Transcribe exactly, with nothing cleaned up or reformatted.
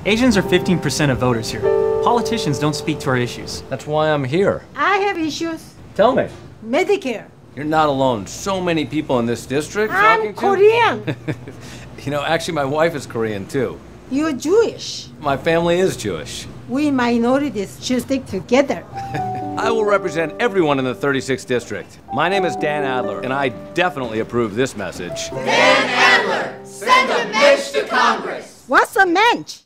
Asians are fifteen percent of voters here. Politicians don't speak to our issues. That's why I'm here. I have issues. Tell me. Medicare. You're not alone. So many people in this district I'm talking to... Korean. You know, actually, my wife is Korean, too. You're Jewish. My family is Jewish. We minorities should stick together. I will represent everyone in the thirty-sixth district. My name is Dan Adler, and I definitely approve this message. Dan Adler, send a mensch to Congress. What's a mensch?